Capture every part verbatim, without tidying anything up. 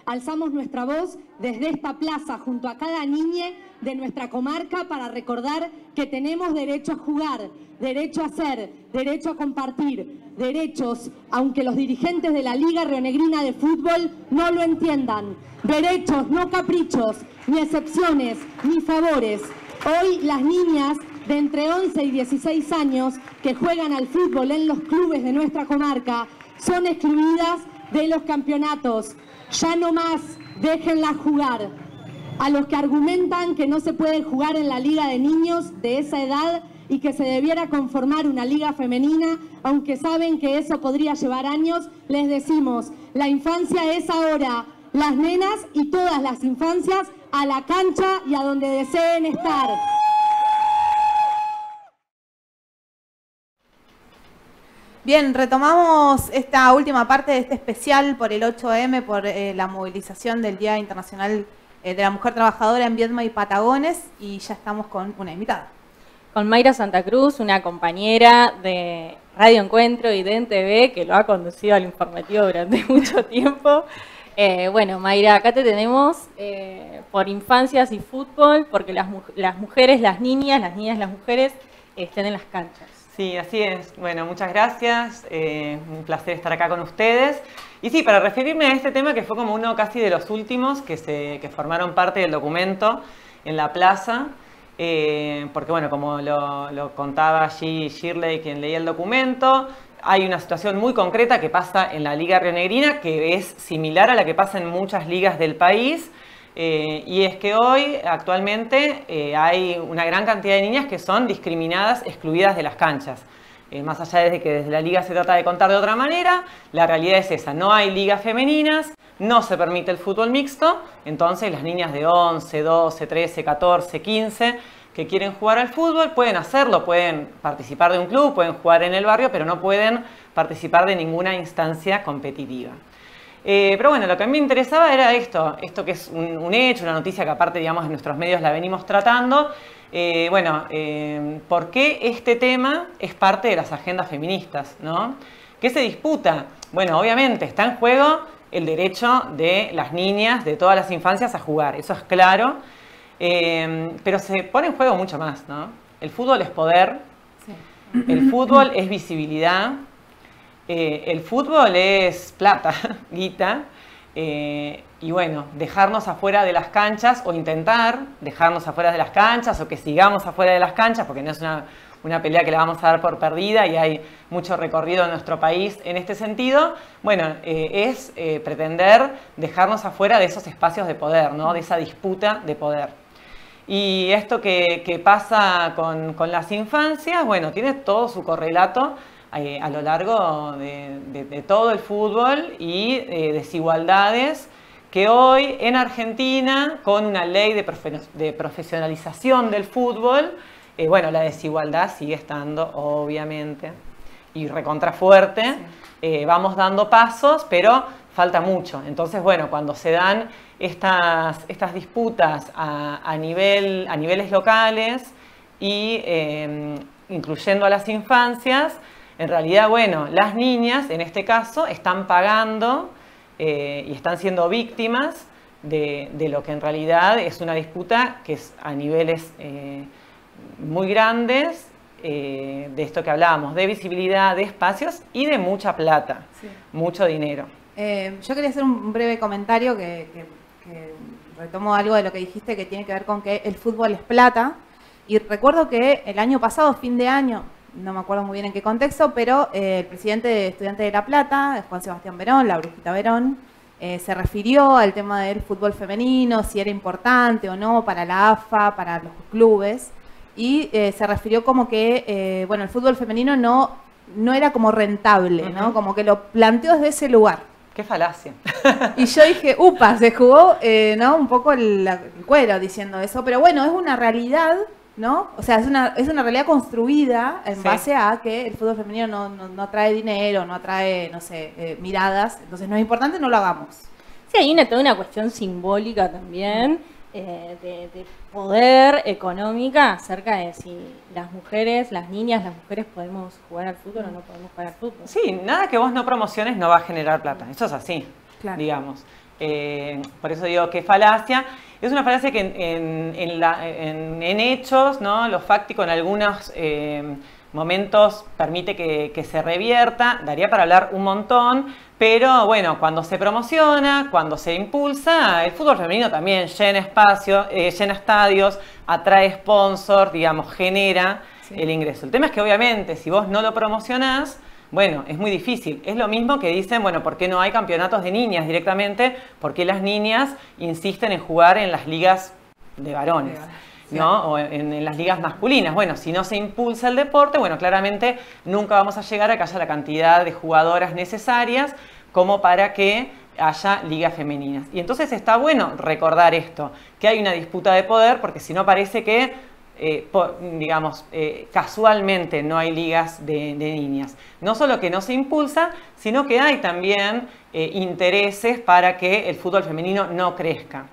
alzamos nuestra voz desde esta plaza junto a cada niña de nuestra comarca para recordar que tenemos derecho a jugar, derecho a ser, derecho a compartir, derechos, aunque los dirigentes de la Liga Rionegrina de Fútbol no lo entiendan. Derechos, no caprichos, ni excepciones, ni favores. Hoy las niñas de entre once y dieciséis años que juegan al fútbol en los clubes de nuestra comarca son excluidas de los campeonatos. Ya no más, déjenlas jugar. A los que argumentan que no se puede jugar en la liga de niños de esa edad y que se debiera conformar una liga femenina, aunque saben que eso podría llevar años, les decimos, la infancia es ahora. Las nenas y todas las infancias a la cancha y a donde deseen estar. Bien, retomamos esta última parte de este especial por el ocho eme, por eh, la movilización del Día Internacional eh, de la Mujer Trabajadora en Viedma y Patagones, y ya estamos con una invitada. Con Mayra Santa Cruz, una compañera de Radio Encuentro y de E N T V, que lo ha conducido al informativo durante mucho tiempo. Eh, bueno, Mayra, acá te tenemos eh, por infancias y fútbol, porque las, las mujeres, las niñas, las niñas, las mujeres eh, estén en las canchas. Sí, así es. Bueno, muchas gracias. Eh, un placer estar acá con ustedes. Y sí, para referirme a este tema que fue como uno casi de los últimos que, se, que formaron parte del documento en la plaza, eh, porque bueno, como lo, lo contaba allí Shirley, quien leía el documento, hay una situación muy concreta que pasa en la Liga Rionegrina que es similar a la que pasa en muchas ligas del país. Eh, y es que hoy, actualmente, eh, hay una gran cantidad de niñas que son discriminadas, excluidas de las canchas. Eh, más allá de que desde la liga se trata de contar de otra manera, la realidad es esa. No hay ligas femeninas, no se permite el fútbol mixto, entonces las niñas de once, doce, trece, catorce, quince que quieren jugar al fútbol pueden hacerlo, pueden participar de un club, pueden jugar en el barrio, pero no pueden participar de ninguna instancia competitiva. Eh, pero bueno, lo que a mí me interesaba era esto, esto que es un, un hecho, una noticia que aparte, digamos, en nuestros medios la venimos tratando. Eh, bueno, eh, ¿por qué este tema es parte de las agendas feministas, ¿no? ¿Qué se disputa? Bueno, obviamente está en juego el derecho de las niñas, de todas las infancias a jugar, eso es claro. Eh, pero se pone en juego mucho más, ¿no? El fútbol es poder, sí. El fútbol es visibilidad. Eh, el fútbol es plata, guita, eh, y bueno, dejarnos afuera de las canchas o intentar dejarnos afuera de las canchas o que sigamos afuera de las canchas, porque no es una, una pelea que la vamos a dar por perdida y hay mucho recorrido en nuestro país en este sentido, bueno, eh, es eh, pretender dejarnos afuera de esos espacios de poder, ¿no? De esa disputa de poder. Y esto que, que pasa con, con las infancias, bueno, tiene todo su correlato a lo largo de, de, de todo el fútbol y eh, desigualdades que hoy en Argentina, con una ley de, profe de profesionalización del fútbol, eh, bueno, la desigualdad sigue estando, obviamente, y recontrafuerte. Sí. Eh, vamos dando pasos, pero falta mucho. Entonces, bueno, cuando se dan estas, estas disputas a, a, nivel, a niveles locales y eh, incluyendo a las infancias, en realidad, bueno, las niñas, en este caso, están pagando eh, y están siendo víctimas de, de lo que en realidad es una disputa que es a niveles eh, muy grandes, eh, de esto que hablábamos, de visibilidad, de espacios y de mucha plata, sí. Mucho dinero. Eh, yo quería hacer un breve comentario que, que, que retomo algo de lo que dijiste, que tiene que ver con que el fútbol es plata. Y recuerdo que el año pasado, fin de año, no me acuerdo muy bien en qué contexto, pero eh, el presidente de Estudiantes de La Plata, Juan Sebastián Verón, la Brujita Verón, eh, se refirió al tema del fútbol femenino, si era importante o no para la A F A, para los clubes, y eh, se refirió como que, eh, bueno, el fútbol femenino no, no era como rentable, uh-huh. ¿no? Como que lo planteó desde ese lugar. ¡Qué falacia! Y yo dije, upa, se jugó, eh, ¿no? Un poco el, el cuero diciendo eso, pero bueno, es una realidad, ¿no? O sea, es una, es una realidad construida en sí. base a que el fútbol femenino no, no, no atrae dinero, no atrae, no sé, eh, miradas. Entonces no es importante, no lo hagamos. Sí, hay una, toda una cuestión simbólica también, eh, de, de poder económica acerca de si las mujeres, las niñas, las mujeres podemos jugar al fútbol o no podemos jugar al fútbol. Sí, nada que vos no promociones no va a generar plata. Eso es así, claro. digamos. Eh, por eso digo que falacia. Es una falacia que en, en, en, la, en, en hechos, ¿no? Lo fáctico en algunos eh, momentos permite que, que se revierta, daría para hablar un montón, pero bueno, cuando se promociona, cuando se impulsa, el fútbol femenino también llena espacios, eh, llena estadios, atrae sponsors, digamos, genera sí. el ingreso. El tema es que obviamente si vos no lo promocionás, bueno, es muy difícil. Es lo mismo que dicen, bueno, ¿por qué no hay campeonatos de niñas directamente? ¿Por qué las niñas insisten en jugar en las ligas de varones? ¿No? O en, en las ligas masculinas. Bueno, si no se impulsa el deporte, bueno, claramente nunca vamos a llegar a que haya la cantidad de jugadoras necesarias como para que haya ligas femeninas. Y entonces está bueno recordar esto, que hay una disputa de poder, porque si no parece que Eh, por, digamos, eh, casualmente no hay ligas de, de niñas. No solo que no se impulsa, sino que hay también eh, intereses para que el fútbol femenino no crezca.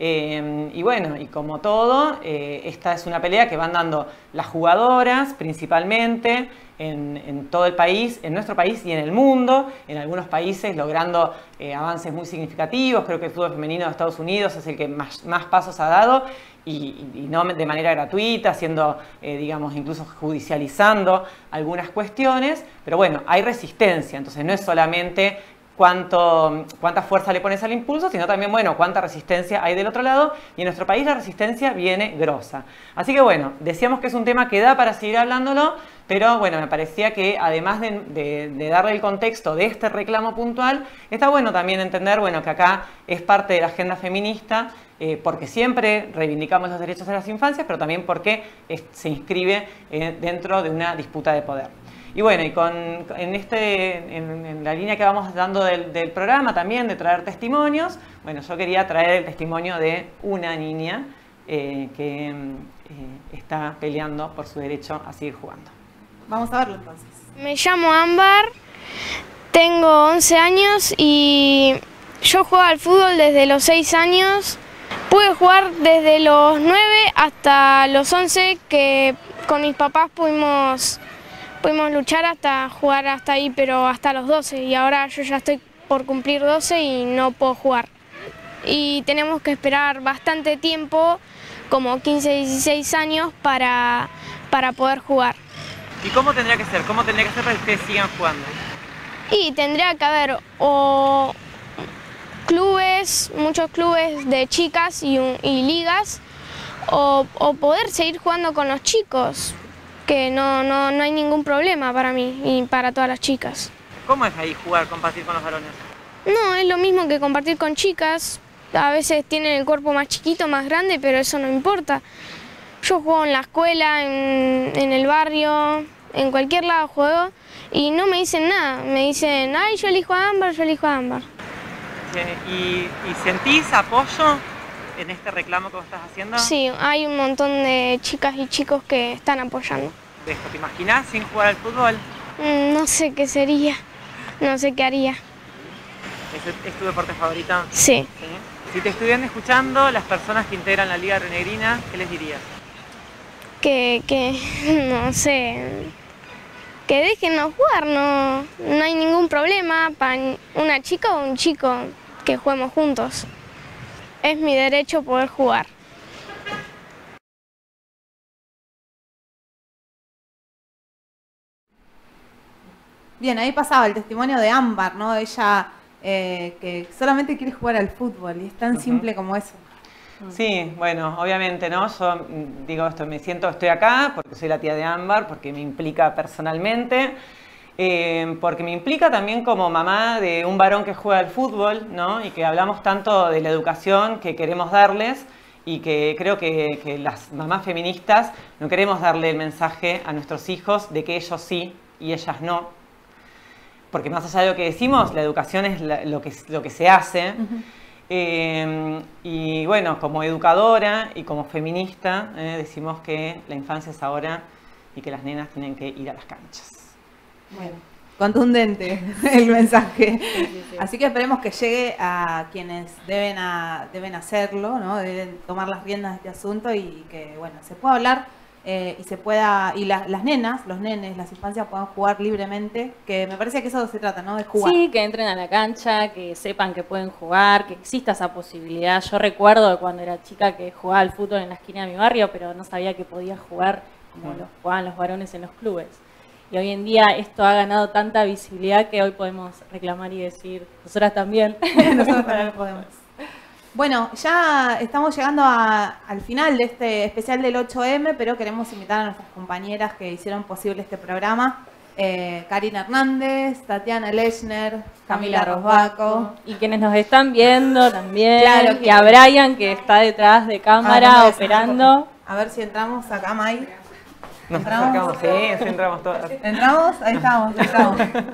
Eh, y bueno, y como todo, eh, esta es una pelea que van dando las jugadoras principalmente en, en todo el país, en nuestro país y en el mundo, en algunos países logrando eh, avances muy significativos. Creo que el fútbol femenino de Estados Unidos es el que más, más pasos ha dado. Y, y no de manera gratuita, haciendo, eh, digamos, incluso judicializando algunas cuestiones, pero bueno, hay resistencia, entonces no es solamente cuánto, cuánta fuerza le pones al impulso, sino también, bueno, cuánta resistencia hay del otro lado, y en nuestro país la resistencia viene grosa. Así que bueno, decíamos que es un tema que da para seguir hablándolo, pero bueno, me parecía que además de, de, de darle el contexto de este reclamo puntual, está bueno también entender, bueno, que acá es parte de la agenda feminista, Eh, porque siempre reivindicamos los derechos de las infancias, pero también porque es, se inscribe eh, dentro de una disputa de poder. Y bueno, y con, en, este, en, en la línea que vamos dando del, del programa también, de traer testimonios, bueno, yo quería traer el testimonio de una niña eh, que eh, está peleando por su derecho a seguir jugando. Vamos a verlo entonces. Me llamo Ámbar, tengo once años y yo juego al fútbol desde los seis años. Pude jugar desde los nueve hasta los once, que con mis papás pudimos, pudimos luchar hasta jugar hasta ahí, pero hasta los doce. Y ahora yo ya estoy por cumplir doce y no puedo jugar. Y tenemos que esperar bastante tiempo, como quince, dieciséis años, para, para poder jugar. ¿Y cómo tendría que ser? ¿Cómo tendría que ser para que ustedes sigan jugando? Y tendría que haber o clubes, muchos clubes de chicas y, y ligas, o, o poder seguir jugando con los chicos, que no, no, no hay ningún problema para mí y para todas las chicas. ¿Cómo es ahí jugar, compartir con los varones? No, es lo mismo que compartir con chicas. A veces tienen el cuerpo más chiquito, más grande, pero eso no importa. Yo juego en la escuela, en, en el barrio, en cualquier lado juego y no me dicen nada. Me dicen, ay, yo elijo a Ámbar, yo elijo a Ámbar. ¿Y, ¿Y sentís apoyo en este reclamo que vos estás haciendo? Sí, hay un montón de chicas y chicos que están apoyando. ¿De esto te imaginás sin jugar al fútbol? Mm, no sé qué sería, no sé qué haría. ¿Es, es tu deporte favorito? Sí. ¿Sí? Si te estuvieran escuchando las personas que integran la Liga Renegrina, ¿qué les dirías? Que, que, no sé, que déjennos jugar, no, no hay ningún problema para una chica o un chico que juguemos juntos. Es mi derecho poder jugar. Bien, ahí pasaba el testimonio de Ámbar, ¿no? Ella eh, que solamente quiere jugar al fútbol y es tan uh-huh. simple como eso. Sí, bueno, obviamente, ¿no? Yo digo esto, me siento, estoy acá porque soy la tía de Ámbar, porque me implica personalmente, eh, porque me implica también como mamá de un varón que juega al fútbol, ¿no? Y que hablamos tanto de la educación que queremos darles y que creo que, que las mamás feministas no queremos darle el mensaje a nuestros hijos de que ellos sí y ellas no. Porque más allá de lo que decimos, la educación es la, lo, que, lo que se hace. Uh-huh. Eh, y bueno, como educadora y como feminista, eh, decimos que la infancia es ahora y que las nenas tienen que ir a las canchas. Bueno, contundente el mensaje. Sí, sí, sí. Así que esperemos que llegue a quienes deben, a, deben hacerlo, ¿no? Deben tomar las riendas de este asunto y que, bueno, se pueda hablar eh, y se pueda, y la, las nenas, los nenes, las infancias puedan jugar libremente, que me parece que eso se trata, ¿no? De jugar. Sí, que entren a la cancha, que sepan que pueden jugar, que exista esa posibilidad. Yo recuerdo de cuando era chica que jugaba al fútbol en la esquina de mi barrio, pero no sabía que podía jugar como los jugaban los varones en los clubes. Y hoy en día esto ha ganado tanta visibilidad que hoy podemos reclamar y decir, nosotras también. Nosotros también podemos. Bueno, ya estamos llegando a, al final de este especial del ocho eme, pero queremos invitar a nuestras compañeras que hicieron posible este programa. Eh, Karina Hernández, Tatiana Lechner, Camila Rosbaco. Y quienes nos están viendo también. Claro, y a Brian, que está detrás de cámara, Ah, operando. A ver si entramos acá, May. Nos ¿Entramos? acercamos, sí, sí entramos todas. ¿Entramos? Ahí estamos, ahí estamos.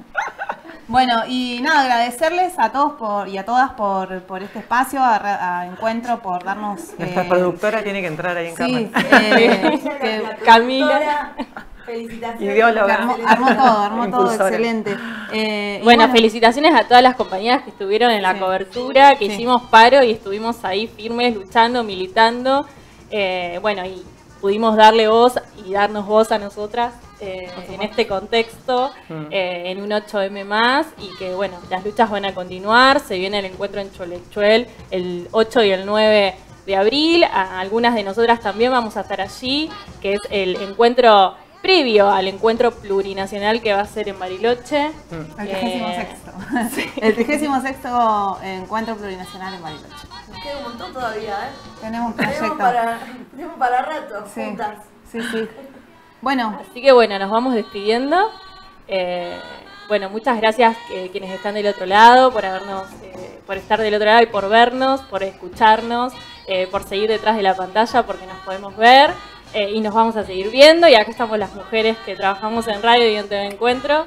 Bueno, y nada, agradecerles a todos por, y a todas por, por este espacio, a, a Encuentro, por darnos... Nuestra eh, productora tiene que entrar ahí en sí, cámara. eh, que Camila. Felicitaciones. Ideóloga. armó, armó todo, armó todo, Impulsora. excelente. Eh, y Bueno, felicitaciones a todas las compañeras que estuvieron en la Sí. cobertura, que Sí. hicimos paro y estuvimos ahí firmes, luchando, militando. Eh, bueno, y pudimos darle voz y darnos voz a nosotras eh, en este contexto, Mm. eh, en un ocho eme más, y que bueno, las luchas van a continuar. Se viene el encuentro en Cholechuel el ocho y el nueve de abril. A algunas de nosotras también vamos a estar allí, que es el encuentro previo al encuentro plurinacional que va a ser en Bariloche. Mm. El Eh, trigésimo sexto. El trigésimo sexto Encuentro Plurinacional en Bariloche. Nos queda un montón todavía, ¿eh? Tenemos un Tenemos proyecto. para, tenemos para rato, Sí, juntas. sí, sí. Bueno, Así que bueno, nos vamos despidiendo. Eh, bueno, muchas gracias eh, quienes están del otro lado, por habernos, eh, por estar del otro lado y por vernos, por escucharnos, eh, por seguir detrás de la pantalla porque nos podemos ver eh, y nos vamos a seguir viendo. Y acá estamos las mujeres que trabajamos en radio y en T V Encuentro.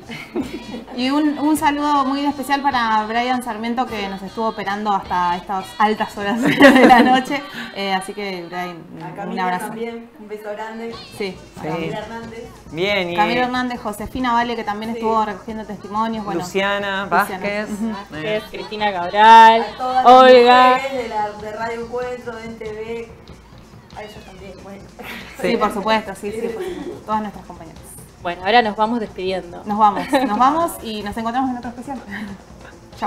y un, un saludo muy especial para Brian Sarmiento, que nos estuvo operando hasta estas altas horas de la noche. Eh, así que, Brian, A un Camila abrazo. también, un beso grande. Sí. A Sí. Camila Hernández. Bien, y Camilo Hernández, Josefina Vale, que también Sí. estuvo recogiendo testimonios. Bueno, Luciana Vázquez. Ujú. eh, Es Cristina Cabral, A todas las Olga. mujeres de, la, de Radio Encuentro, de N T V. A ellos también, bueno. sí, Sí. por supuesto, sí, sí, por supuesto. Todas nuestras compañeras. Bueno, ahora nos vamos despidiendo. Nos vamos, nos vamos y nos encontramos en otro especial. Chao.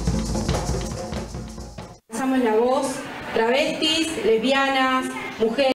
Alzamos la voz, travestis, lesbianas, mujeres.